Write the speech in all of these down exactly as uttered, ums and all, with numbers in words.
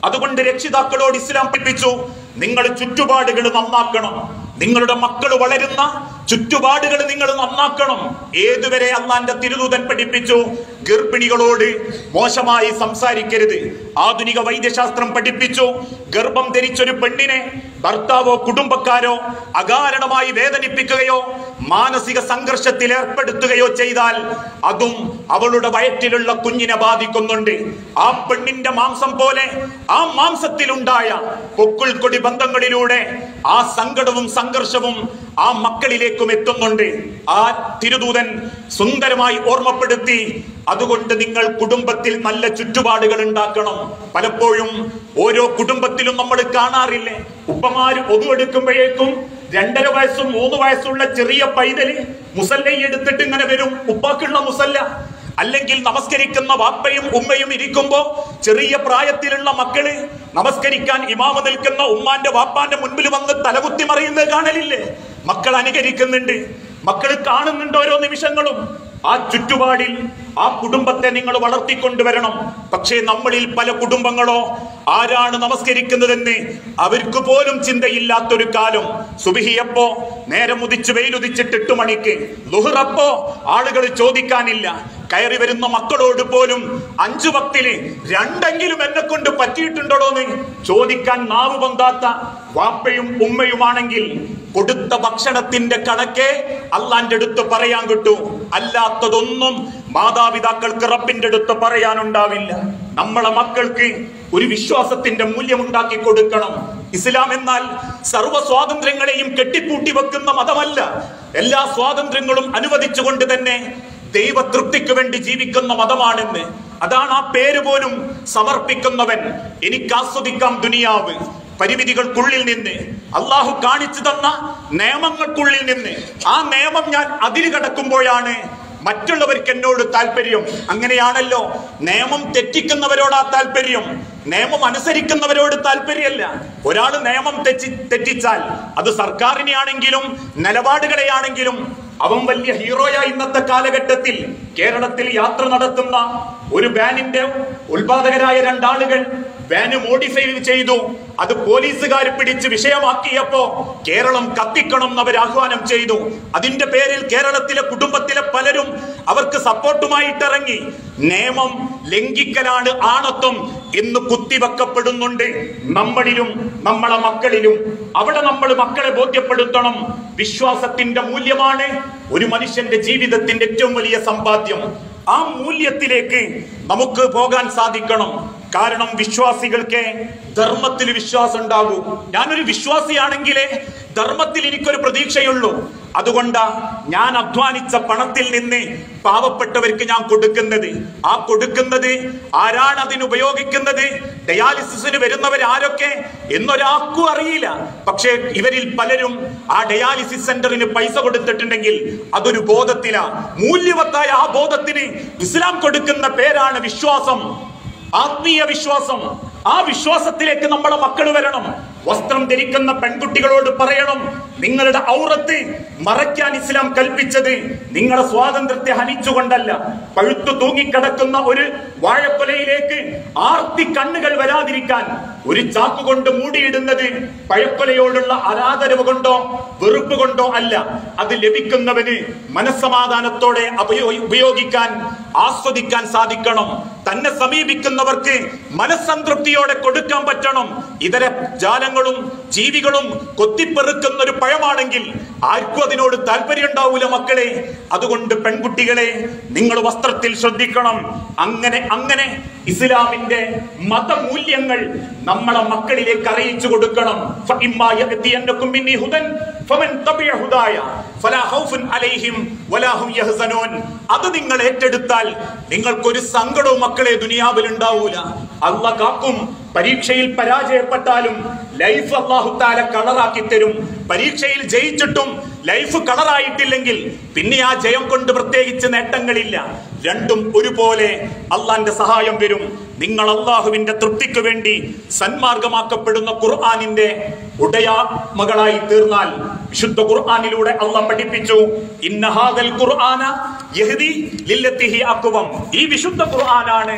അതുകൊണ്ട് രക്ഷിതാക്കളോട് ഇസ്ലാം പഠിപ്പിച്ചു, നിങ്ങൾ ചുറ്റുപാടുകൾ നന്നാക്കണം. നിങ്ങളുടെ മക്കൾ വളരുന്ന ചുറ്റുപാടുകൾ നിങ്ങൾ നന്നാക്കണം. ഏതുവരെ അള്ളാന്റെ തിരുദൂതൻ പഠിപ്പിച്ചു, ഗർഭിണികളോട് മോശമായി സംസാരിക്കരുത്. ആധുനിക വൈദ്യശാസ്ത്രം പഠിപ്പിച്ചു, ഗർഭം ധരിച്ചൊരു പെണ്ണിനെ ഭർത്താവോ കുടുംബക്കാരോ അകാരണമായി വേദനിപ്പിക്കുകയോ മാനസിക സംഘർഷത്തിൽ ഏർപ്പെടുത്തുകയോ ചെയ്താൽ അതും അവളുടെ വയറ്റിലുള്ള കുഞ്ഞിനെ ബാധിക്കുന്നുണ്ട്. ആ പെണ്ണിന്റെ മാംസം പോലെ ആ മാംസത്തിലുണ്ടായ പൊക്കിൾക്കൊടി ബന്ധങ്ങളിലൂടെ ആ സങ്കടവും സംഘർഷവും ആ മക്കളിലേക്കും എത്തുന്നുണ്ട്. ആ തിരുദൂതൻ സുന്ദരമായി ഓർമ്മപ്പെടുത്തി. അതുകൊണ്ട് നിങ്ങൾ കുടുംബത്തിൽ നല്ല ചുറ്റുപാടുകൾ ഉണ്ടാക്കണം. പലപ്പോഴും ഓരോ കുടുംബത്തിലും നമ്മൾ കാണാറില്ലേ, ഉപ്പമാര് ഒതുവെടുക്കുമ്പോഴേക്കും രണ്ടര വയസ്സും മൂന്ന് വയസ്സുള്ള ചെറിയ പൈതല് മുസല്ല എടുത്തിട്ട് ഇങ്ങനെ വരും, ഉപ്പാക്കുള്ള മുസല്ല. അല്ലെങ്കിൽ നമസ്കരിക്കുന്ന വാപ്പയും ഉമ്മയും ഇരിക്കുമ്പോ ചെറിയ പ്രായത്തിലുള്ള മക്കള് നമസ്കരിക്കാൻ ഇമാമ നിൽക്കുന്ന ഉമ്മാന്റെ വാപ്പാന്റെ മുൻപിൽ വന്ന് തലകുത്തി മറിയുന്നത് കാണലില്ലേ? മക്കൾ അനുകരിക്കുന്നുണ്ട്, മക്കൾ കാണുന്നുണ്ട് ഓരോ നിമിഷങ്ങളും. ആ ചുറ്റുപാടിൽ ആ കുടുംബത്തെ നിങ്ങൾ വളർത്തിക്കൊണ്ടുവരണം. പക്ഷേ നമ്മളിൽ പല കുടുംബങ്ങളോ ആരാണ് നമസ്കരിക്കുന്നതെന്ന് അവർക്ക് പോലും ചിന്തയില്ലാത്തൊരു കാലം. സുബഹിയപ്പോ നേരം ഉദിച്ച് വെയിലുദിച്ചിട്ട് എട്ട് മണിക്ക്, ളുഹ്റപ്പോ ആളുകൾ ചോദിക്കാനില്ല. കയറി വരുന്ന മക്കളോട് പോലും അഞ്ചു വക്തില് രണ്ടെങ്കിലും എന്നെ കൊണ്ട് പറ്റിയിട്ടുണ്ടോന്ന് ചോദിക്കാൻ നാവ് പൊന്താത്ത വാപ്പയും ഉമ്മയുമാണെങ്കിൽ കൊടുത്ത ഭക്ഷണത്തിന്റെ കണക്കെ അള്ളാന്റെ അടുത്ത് പറയാൻ കിട്ടൂ. അല്ലാത്തതൊന്നും മാതാപിതാക്കൾക്ക് റബ്ബിന്റെ അടുത്ത് പറയാനുണ്ടാവില്ല. നമ്മളെ മക്കൾക്ക് ഒരു വിശ്വാസത്തിന്റെ മൂല്യം ഉണ്ടാക്കി കൊടുക്കണം. ഇസ്ലാം എന്നാൽ സർവ്വ സ്വാതന്ത്ര്യങ്ങളെയും കെട്ടിപ്പൂട്ടി വെക്കുന്ന മതമല്ല. എല്ലാ സ്വാതന്ത്ര്യങ്ങളും അനുവദിച്ചുകൊണ്ട് തന്നെ ദൈവതൃപ്തിക്ക് വേണ്ടി ജീവിക്കുന്ന മതമാണെന്ന്. അതാണ് ആ പേര് പോലും സമർപ്പിക്കുന്നവൻ. എനിക്ക് ആസ്വദിക്കാം ദുനിയാവ് പരിമിതികൾക്കുള്ളിൽ നിന്ന്, അള്ളാഹു കാണിച്ചു തന്ന നിയമങ്ങൾക്കുള്ളിൽ നിന്ന്. ആ നിയമം ഞാൻ അതിര് കടക്കുമ്പോഴാണ് മറ്റുള്ളവർക്ക് എന്നോട് താല്പര്യം. അങ്ങനെയാണല്ലോ, നിയമം തെറ്റിക്കുന്നവരോടാ താല്പര്യം, നിയമം അനുസരിക്കുന്നവരോട് താല്പര്യമല്ല. ഒരാൾ നിയമം തെറ്റി തെറ്റിച്ചാൽ അത് സർക്കാരിനെ ആണെങ്കിലും നിലപാടുകളെയാണെങ്കിലും അവൻ വലിയ ഹീറോയാ. ഇന്നത്തെ കാലഘട്ടത്തിൽ കേരളത്തിൽ യാത്ര നടത്തുന്ന ഒരു വാനിന്റെ ഉത്പാദകരായ രണ്ടാളുകൾ വാന് മോഡിഫൈ ചെയ്തു. അത് പോലീസുകാർ പിടിച്ച് വിഷയമാക്കിയപ്പോ കേരളം കത്തിക്കണം എന്ന് അവർ ആഹ്വാനം ചെയ്തു. അതിന്റെ പേരിൽ കേരളത്തിലെ കുടുംബത്തിലെ പലരും അവർക്ക് സപ്പോർട്ടുമായിട്ടിറങ്ങി. നിയമം ലംഘിക്കലാണ് ആണത്വം എന്ന് കുത്തിവെക്കപ്പെടുന്നുണ്ട് നമ്മളിലും നമ്മളെ മക്കളിലും. അവിടെ നമ്മൾ മക്കളെ ബോധ്യപ്പെടുത്തണം, വിശ്വാസത്തിന്റെ മൂല്യമാണ് ഒരു മനുഷ്യന്റെ ജീവിതത്തിന്റെ ഏറ്റവും വലിയ സമ്പാദ്യം. ആ മൂല്യത്തിലേക്ക് നമുക്ക് പോകാൻ സാധിക്കണം. കാരണം വിശ്വാസികൾക്ക് ധർമ്മത്തിൽ വിശ്വാസം ഉണ്ടാകൂ. ഞാനൊരു വിശ്വാസിയാണെങ്കിലേ ധർമ്മത്തിൽ എനിക്കൊരു പ്രതീക്ഷയുള്ളൂ. അതുകൊണ്ടാ ഞാൻ അധ്വാനിച്ച പണത്തിൽ നിന്ന് പാവപ്പെട്ടവർക്ക് ഞാൻ കൊടുക്കുന്നത്. ആ കൊടുക്കുന്നത് ആരാണ് അതിന് ഉപയോഗിക്കുന്നത്, ഡയാലിസിസിന് വരുന്നവർ ആരൊക്കെ എന്നൊരാൾക്കും അറിയില്ല. പക്ഷേ ഇവരിൽ പലരും ആ ഡയാലിസിസ് സെന്ററിന് പൈസ കൊടുത്തിട്ടുണ്ടെങ്കിൽ അതൊരു ബോധത്തിലാ. മൂല്യവത്തായ ആ ബോധത്തിന് ഇസ്ലാം കൊടുക്കുന്ന പേരാണ് വിശ്വാസം, ആത്മീയ വിശ്വാസം. ആ വിശ്വാസത്തിലേക്ക് നമ്മുടെ മക്കൾ വരണം. വസ്ത്രം ധരിക്കുന്ന പെൺകുട്ടികളോട് പറയണം, നിങ്ങളുടെ ഔറത്ത് മറയ്ക്കാൻ ഇസ്ലാം കൽപ്പിച്ചത് നിങ്ങളുടെ സ്വാതന്ത്ര്യത്തെ ഹനിച്ചുകൊണ്ടല്ല. പഴുത്തു തൂങ്ങിക്കിടക്കുന്ന ഒരു വാഴക്കൊലയിലേക്ക് ആർത്തി കണ്ണുകൾ വരാതിരിക്കാൻ ഒരു ചാക്ക് കൊണ്ട് മൂടിയിടുന്നത് പഴക്കൊലയോടുള്ള ആരാധനവ് കൊണ്ടോ വെറുപ്പ് കൊണ്ടോ അല്ല. അത് ലഭിക്കുന്നവന് മനസ്സമാധാനത്തോടെ ഉപയോഗിക്കാൻ ആസ്വദിക്കാൻ സാധിക്കണം. തന്നെ സമീപിക്കുന്നവർക്ക് മനസ്സംതൃപ്തിയോടെ കൊടുക്കാൻ പറ്റണം. ഇതര ജാലങ്ങളും ജീവികളും കൊത്തിപ്പെറുക്കുന്ന ഒരു പഴമാണെങ്കിൽ ആർക്കും അതിനോട് താല്പര്യം ഉണ്ടാവൂല മക്കളെ. അതുകൊണ്ട് പെൺകുട്ടികളെ നിങ്ങൾ വസ്ത്രത്തിൽ ശ്രദ്ധിക്കണം. അങ്ങനെ അങ്ങനെ ഇസ്ലാമിന്റെ മതമൂല്യങ്ങൾ നമ്മളെ മക്കളിലേക്ക് അറിയിച്ചു കൊടുക്കണം. അത് നിങ്ങൾ ഏറ്റെടുത്താൽ നിങ്ങൾക്കൊരു സങ്കടവും മക്കളെ ദുനിയാവിൽ ഉണ്ടാവൂല. അല്ലാഹ് കാക്കും. പരീക്ഷയിൽ പരാജയപ്പെട്ടാലും ലൈഫ് അല്ലാഹു തആല കളറാക്കി തരും. പരീക്ഷയിൽ ജയിച്ചിട്ടും ലൈഫ് കളറായിട്ടില്ലെങ്കിൽ പിന്നെ ആ ജയം കൊണ്ട് പ്രത്യേകിച്ച് നേട്ടങ്ങളില്ല. രണ്ടും ഒരുപോലെ അള്ളാന്റെ സഹായം വരും. നിങ്ങൾ അള്ളാഹുവിന്റെ തൃപ്തിക്ക് വേണ്ടി സന്മാർഗമാക്കപ്പെടുന്ന ഖുർആനിന്റെ ഉടയാമകളായി തീർന്നാൽ, വിശുദ്ധ ഖുർആനിലൂടെ അള്ളാഹ് പഠിപ്പിച്ചു, ഇന്ന ഹാദൽ ഖുർആന യഹ്ദി ലില്ലത്തി ഹി അഖ്വം. ഈ വിശുദ്ധ ഖുർആനാണ്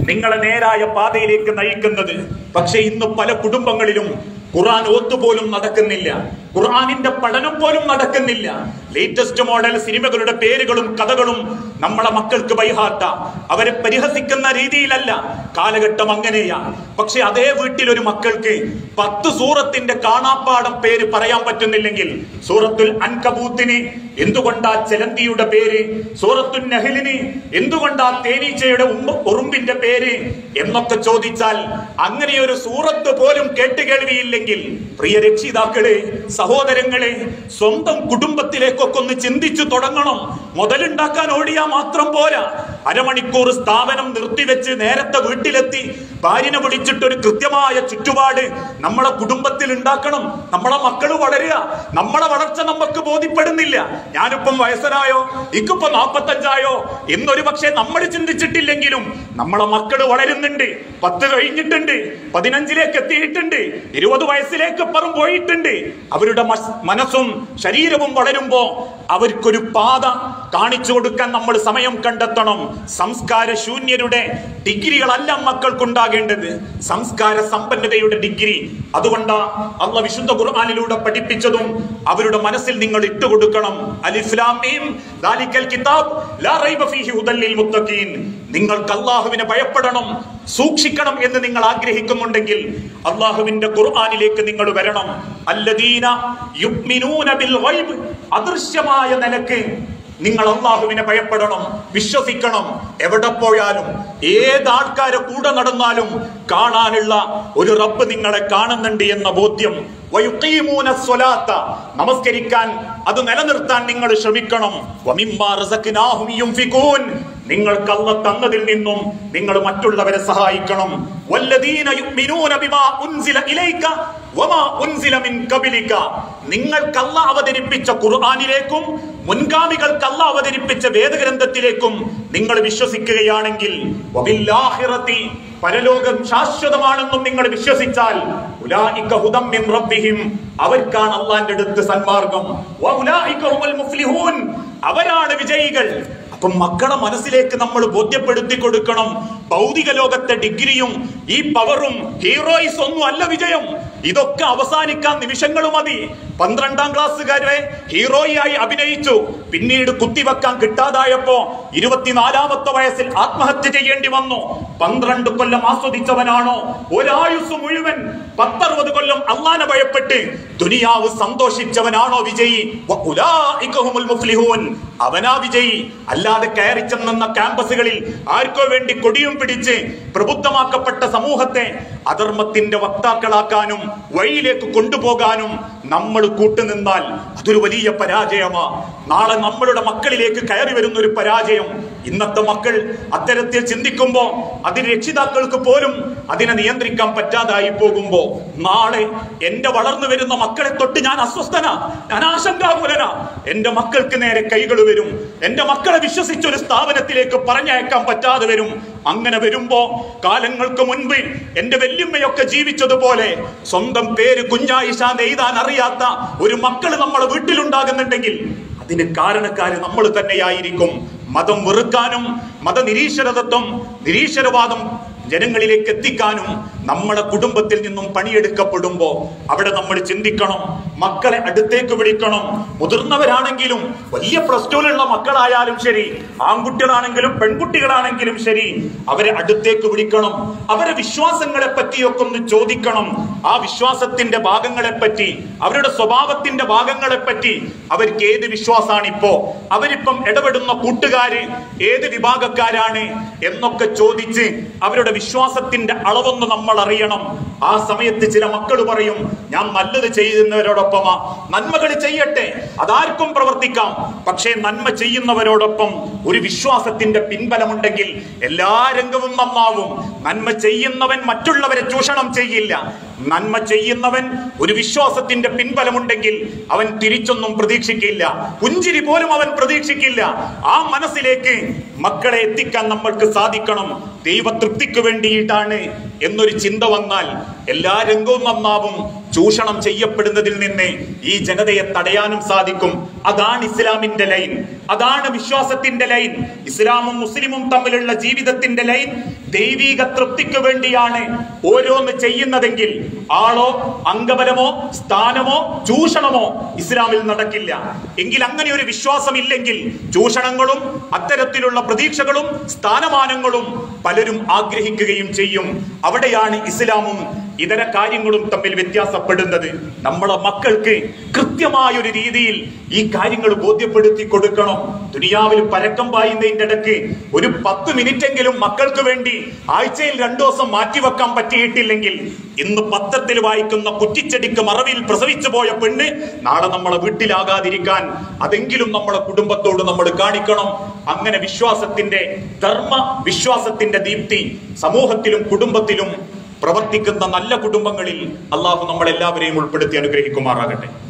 നിങ്ങളെ നേരായ പാതയിലേക്ക് നയിക്കുന്നത്. പക്ഷെ ഇന്ന് പല കുടുംബങ്ങളിലും ഖുർആൻ ഓത്തുപോലും നടക്കുന്നില്ല, ഖുർആനിന്റെ പഠനം പോലും നടക്കുന്നില്ല. ലേറ്റസ്റ്റ് മോഡൽ സിനിമകളുടെ പേരുകളും കഥകളും നമ്മളെ മക്കൾക്ക് ബൈഹാർട്ട. അവരെ പരിഹസിക്കുന്ന രീതിയിലല്ല, കാലഘട്ടം അങ്ങനെയാ. പക്ഷെ അതേ വീട്ടിൽ ഒരു മക്കൾക്ക് പത്ത് സൂറത്തിന്റെ കാണാപ്പാടം പേര് പറയാൻ പറ്റുന്നില്ലെങ്കിൽ, സൂറത്തുൽ അൻകബൂത്തിന് എന്തുകൊണ്ടാ ചെലന്തിയുടെ പേര്, സൂറത്തുൽ നഹ്ലിന് എന്തുകൊണ്ടാ തേനീച്ചയുടെ ഉറുമ്പിന്റെ പേര് എന്നൊക്കെ ചോദിച്ചാൽ അങ്ങനെ ഒരു സൂറത്ത് പോലും കേട്ടുകേൾവിയില്ലെങ്കിൽ, പ്രിയ രക്ഷിതാക്കളെ, സഹോദരങ്ങളെ, സ്വന്തം കുടുംബത്തിലേക്കൊക്കെ ഒന്ന് ചിന്തിച്ചു തുടങ്ങണം. മുതലുണ്ടാക്കാൻ ഓടിയാ മാത്രം പോരാ. അരമണിക്കൂർ സ്ഥാപനം നിർത്തിവെച്ച് നേരത്തെ വീട്ടിലെത്തി ഭാര്യനെ വിളിച്ചിട്ട് ഒരു കൃത്യമായ ചുറ്റുപാട് നമ്മളെ കുടുംബത്തിൽ ഉണ്ടാക്കണം. നമ്മളെ മക്കൾ വളരുക, നമ്മളെ വളർച്ച നമുക്ക് ബോധ്യപ്പെടുന്നില്ല. ഞാനിപ്പം വയസ്സനായോ, ഇക്കിപ്പം നാപ്പത്തഞ്ചായോ എന്നൊരു പക്ഷേ നമ്മൾ ചിന്തിച്ചിട്ടില്ലെങ്കിലും നമ്മളെ മക്കൾ വളരുന്നുണ്ട്. പത്ത് കഴിഞ്ഞിട്ടുണ്ട്, പതിനഞ്ചിലേക്ക് എത്തിയിട്ടുണ്ട്, ഇരുപത് വയസ്സിലേക്ക് പറം പോയിട്ടുണ്ട്. അവരുടെ മനസ്സും ശരീരവും വളരുമ്പോ അവർക്കൊരു പാത കാണിച്ചു കൊടുക്കാൻ നമ്മൾ സമയം കണ്ടെത്തണം. സംസ്കാര ശൂന്യരുടെ ഡിഗ്രികളല്ല മക്കൾക്കുണ്ടാകേണ്ടത്, സംസ്കാര സമ്പന്നതയുടെ ഡിഗ്രി. അതുകൊണ്ടാ അല്ലാഹു വിശുദ്ധ ഖുർആനിലൂടെ പഠിപ്പിച്ചതും അവരുടെ മനസ്സിൽ നിങ്ങൾ ഇട്ടുകൊടുക്കണം. അലിഫ് ലാം മീം ദാലിക്കൽ കിതാബ് ലാ റൈബ ഫീഹി ഹുദൽ ലിൽ മുത്തഖീൻ. നിങ്ങൾക്ക് അല്ലാഹുവിനെ ഭയപ്പെടണം, സൂക്ഷിക്കണം എന്ന് നിങ്ങൾ ആഗ്രഹിക്കുന്നുണ്ടെങ്കിൽ അല്ലാഹുവിന്റെ ഖുർആനിലേക്ക് നിങ്ങൾ വരണം. അല്ലദീന യുഅ്മിനൂന ബിൽ ഗൈബ്, അദൃശ്യമായ നിലക്ക് നിങ്ങൾ അല്ലാഹുവിനെ ഭയപ്പെടണം, വിശ്വസിക്കണം. എവിടെ പോയാലും ഏതാൾക്കാരെ കൂടെ നടന്നാലും കാണാനുള്ള ഒരു റബ്ബ് നിങ്ങളെ കാണുന്നുണ്ട് എന്ന ബോധ്യം. വയുഖീമൂന സ്വലാത്ത, നമസ്കരിക്കാൻ അത് നിലനിർത്താൻ നിങ്ങൾ ശ്രമിക്കണം. വമിമ്മാ റസഖ്നാഹും യുൻഫിഖൂൻ, നിങ്ങൾക്ക് അല്ലാഹു തന്നതിൽ നിന്നും നിങ്ങൾ മറ്റുള്ളവരെ സഹായിക്കണം. വല്ലദീന യുഅ്മിനൂന ബിമാ ഉൻസില ഇലൈക വമാ ഉൻസില മിൻ ഖബലിക, നിങ്ങൾക്ക് അല്ലാഹു അവതരിപ്പിച്ച ഖുർആനിലേക്കും മുൻഗാമികൾക്ക് അല്ലാഹു അവതരിപ്പിച്ച വേദഗ്രന്ഥത്തിലേക്കും നിങ്ങൾ വിശ്വസിക്കുകയാണെങ്കിൽ, വബില്ലാഹിറതി, പരലോകം ശാശ്വതമാണെന്നും നിങ്ങൾ വിശ്വസിച്ചാൽ, ഉലൈക ഹുദം മിൻ റബ്ബിഹിം, അവർക്കാണ് അല്ലാഹുവിന്റെ അടുത്ത് സന്മാർഗം. വഉലൈക ഹുൽ മുഫ്ലിഹൂൻ, അവരാണ് വിജയികൾ. അപ്പം മക്കളെ മനസ്സിലേക്ക് നമ്മൾ ബോധ്യപ്പെടുത്തി കൊടുക്കണം, ഭൗതിക ലോകത്തെ ഡിഗ്രിയും ഈ പവറും ഹീറോയിസ് ഒന്നും അല്ല വിജയം. ഇതൊക്കെ അവസാനിക്കാൻ നിമിഷങ്ങൾ മതി. പന്ത്രണ്ടാം ക്ലാസ്സുകാരെ ഹീറോയായി അഭിനയിച്ചു, പിന്നീട് കുത്തിവെക്കാൻ കിട്ടാതായപ്പോ ഇരുപത്തിനാലാമത്തെ വയസ്സിൽ ആത്മഹത്യ ചെയ്യേണ്ടി വന്നു. പന്ത്രണ്ട് കൊല്ലം ആസ്വദിച്ചവനാണോ ഒരായുസ് മുഴുവൻ പത്തറുപത് കൊല്ലം അല്ലാഹുവിനെ ഭയപ്പെട്ട് ദുനിയാവ് സന്തോഷിച്ചവനാണോ വിജയി? വഉലൈക ഹുമുൽ മുഫ്ലിഹൂൻ, അവനാ വിജയി. അല്ലാതെ കയറി ചെന്ന ക്യാമ്പസുകളിൽ ആർക്കോ വേണ്ടി കൊടിയും പിടിച്ച് പ്രബുദ്ധമാക്കപ്പെട്ട സമൂഹത്തെ അധർമ്മത്തിന്റെ വക്താക്കളാക്കാനും വഴിയിലേക്ക് കൊണ്ടുപോകാനും നമ്മൾ കൂട്ടുനിന്നാൽ അതൊരു വലിയ പരാജയമാ. നാളെ നമ്മളുടെ മക്കളിലേക്ക് കയറി വരുന്ന ഒരു പരാജയം. ഇന്നത്തെ മക്കൾ അത്തരത്തിൽ ചിന്തിക്കുമ്പോ അതിന് രക്ഷിതാക്കൾക്ക് പോലും അതിനെ നിയന്ത്രിക്കാൻ പറ്റാതായി പോകുമ്പോ നാളെ എന്റെ വളർന്നു വരുന്ന മക്കളെ തൊട്ട് ഞാൻ അസ്വസ്ഥനാ, ഞാൻ ആശങ്കാകുലനാ. എന്റെ മക്കൾക്ക് നേരെ കൈകൾ വരും, എന്റെ മക്കളെ വിശ്വസിച്ചൊരു സ്ഥാപനത്തിലേക്ക് പറഞ്ഞയക്കാൻ പറ്റാതെ വരും. അങ്ങനെ വരുമ്പോ കാലങ്ങൾക്ക് മുൻപ് എന്റെ വല്യമ്മയൊക്കെ ജീവിച്ചതുപോലെ സ്വന്തം പേര് കുഞ്ഞായിഷ എഴുതാൻ അറിയാത്ത ഒരു മക്കള് നമ്മളെ വീട്ടിലുണ്ടാകുന്നുണ്ടെങ്കിൽ അതിന് കാരണക്കാര് നമ്മൾ തന്നെയായിരിക്കും. മതം വെറുക്കാനും മതനിരീശ്വരതത്വം നിരീശ്വരവാദം ജനങ്ങളിലേക്ക് എത്തിക്കാനും നമ്മുടെ കുടുംബത്തിൽ നിന്നും പണിയെടുക്കപ്പെടുമ്പോ അവിടെ നമ്മൾ ചിന്തിക്കണം, മക്കളെ അടുത്തേക്ക് വിളിക്കണം. മുതിർന്നവരാണെങ്കിലും വലിയ പ്ലസ് ടുവിലുള്ള മക്കളായാലും ശരി, ആൺകുട്ടികളാണെങ്കിലും പെൺകുട്ടികളാണെങ്കിലും ശരി, അവരെ അടുത്തേക്ക് വിളിക്കണം. അവരെ വിശ്വാസങ്ങളെ പറ്റിയൊക്കെ ഒന്ന് ചോദിക്കണം. ആ വിശ്വാസത്തിന്റെ ഭാഗങ്ങളെ പറ്റി, അവരുടെ സ്വഭാവത്തിന്റെ ഭാഗങ്ങളെ പറ്റി, അവർക്ക് ഏത് വിശ്വാസമാണ് ഇപ്പോ, അവരിപ്പം ഇടപെടുന്ന കൂട്ടുകാര് ഏത് വിഭാഗക്കാരാണ് എന്നൊക്കെ ചോദിച്ച് അവരുടെ വിശ്വാസത്തിന്റെ അളവൊന്ന് നമ്മൾ അറിയണം. ആ സമയത്ത് ചില മക്കൾ പറയും, ഞാൻ നല്ലത് ചെയ്യുന്നവരോടൊപ്പമാ, നന്മകൾ ചെയ്യട്ടെ, അതാർക്കും പ്രവർത്തിക്കാം. പക്ഷേ നന്മ ചെയ്യുന്നവരോടൊപ്പം ഒരു വിശ്വാസത്തിന്റെ പിൻബലമുണ്ടെങ്കിൽ എല്ലാ രംഗവും നന്നാവും. നന്മ ചെയ്യുന്നവൻ മറ്റുള്ളവരെ ചൂഷണം ചെയ്യില്ല. നന്മ ചെയ്യുന്നവൻ ഒരു വിശ്വാസത്തിന്റെ പിൻബലമുണ്ടെങ്കിൽ അവൻ തിരിച്ചൊന്നും പ്രതീക്ഷിക്കില്ല, പുഞ്ചിരി പോലും അവൻ പ്രതീക്ഷിക്കില്ല. ആ മനസ്സിലേക്ക് മക്കളെ എത്തിക്കാൻ നമ്മൾക്ക് സാധിക്കണം. ദൈവതൃപ്തിക്ക് വേണ്ടിയിട്ടാണ് എന്നൊരു ചിന്ത വന്നാൽ എല്ലാ രംഗവും നന്നാവും. ചൂഷണം ചെയ്യപ്പെടുന്നതിൽ നിന്ന് ഈ ജനതയെ തടയാനും സാധിക്കും. അതാണ് ഇസ്ലാമിന്റെ ലൈൻ, അതാണ് വിശ്വാസത്തിന്റെ ലൈൻ. ഇസ്ലാമും മുസ്ലിമും തമ്മിലുള്ള ജീവിതത്തിന്റെ ലൈൻ ദൈവിക തൃപ്തിക്ക് വേണ്ടിയാണ് ഓരോന്ന് ചെയ്യുന്നതെങ്കിൽ ആളോ അംഗബലമോ സ്ഥാനമോ ചൂഷണമോ ഇസ്ലാമിൽ നടക്കില്ല. എങ്കിൽ അങ്ങനെ ഒരു വിശ്വാസം ഇല്ലെങ്കിൽ ചൂഷണങ്ങളും അത്തരത്തിലുള്ള പ്രതീക്ഷകളും സ്ഥാനമാനങ്ങളും പലരും ആഗ്രഹിക്കുകയും ചെയ്യും. അവിടെയാണ് ഇസ്ലാമും ഇതര കാര്യങ്ങളും തമ്മിൽ വ്യത്യാസപ്പെടുന്നത്. നമ്മളെ മക്കൾക്ക് കൃത്യമായ ഒരു രീതിയിൽ ഈ കാര്യങ്ങൾ ബോധ്യപ്പെടുത്തി കൊടുക്കണം. ദുനിയാവിൽ പരക്കം പായുന്നതിന്റെ ഇടയ്ക്ക് ഒരു പത്ത് മിനിറ്റെങ്കിലും മക്കൾക്ക് വേണ്ടി ആഴ്ചയിൽ രണ്ടു ദിവസം മാറ്റിവെക്കാൻ പറ്റിയിട്ടില്ലെങ്കിൽ ഇന്ന് പത്രത്തിൽ വായിക്കുന്ന കുറ്റിച്ചെടിക്ക് മറവിൽ പ്രസവിച്ചു പോയ പെണ്ണ് നാളെ നമ്മളെ വീട്ടിലാകാതിരിക്കാൻ അതെങ്കിലും നമ്മളെ കുടുംബത്തോട് നമ്മൾ കാണിക്കണം. അങ്ങനെ വിശ്വാസത്തിന്റെ ധർമ്മ വിശ്വാസത്തിന്റെ ദീപ്തി സമൂഹത്തിലും കുടുംബത്തിലും പ്രവർത്തിക്കുന്ന നല്ല കുടുംബങ്ങളിൽ അള്ളാഹു നമ്മളെല്ലാവരെയും ഉൾപ്പെടുത്തി അനുഗ്രഹിക്കുമാറാകട്ടെ.